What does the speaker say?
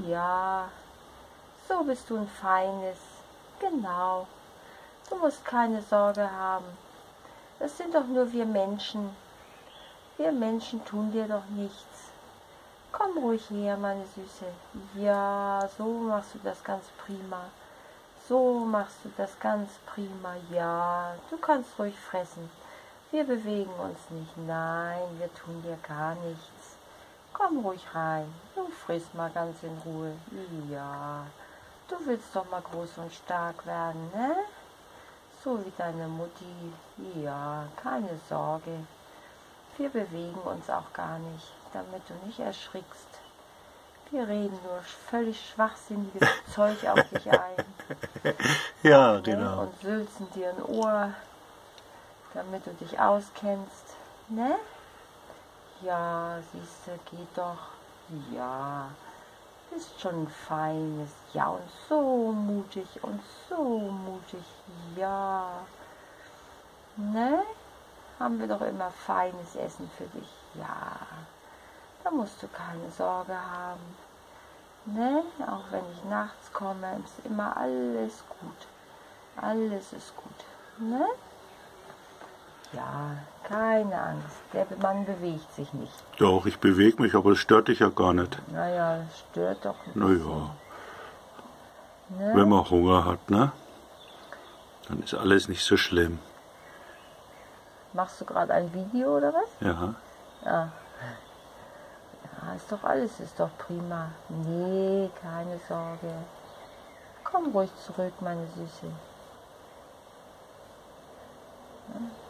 Ja, so bist du ein Feines. Genau. Du musst keine Sorge haben. Das sind doch nur wir Menschen. Wir Menschen tun dir doch nichts. Komm ruhig her, meine Süße. Ja, so machst du das ganz prima. So machst du das ganz prima. Ja, du kannst ruhig fressen. Wir bewegen uns nicht. Nein, wir tun dir gar nichts. Komm ruhig rein. Du frisst mal ganz in Ruhe. Ja, du willst doch mal groß und stark werden, ne? So wie deine Mutti. Ja, keine Sorge. Wir bewegen uns auch gar nicht, damit du nicht erschrickst. Wir reden nur völlig schwachsinniges Zeug auf dich ein. Ja, Ne? genau. Und sülzen dir ein Ohr, damit du dich auskennst. Ne? Ja, siehste, geht doch. Ja, bist schon ein Feines. Ja, und so mutig und so mutig. Ja. Ne? Haben wir doch immer feines Essen für dich. Ja, da musst du keine Sorge haben. Ne? Auch wenn ich nachts komme, ist immer alles gut. Alles ist gut. Ne? Ja, keine Angst. Der Mann bewegt sich nicht. Doch, ich bewege mich, aber es stört dich ja gar nicht. Naja, das stört doch ein Naja, bisschen. Ne? wenn man Hunger hat, ne? Dann ist alles nicht so schlimm. Machst du gerade ein Video oder was? Ja. Ja. Ja, ist doch prima. Nee, keine Sorge. Komm ruhig zurück, meine Süße. Ja.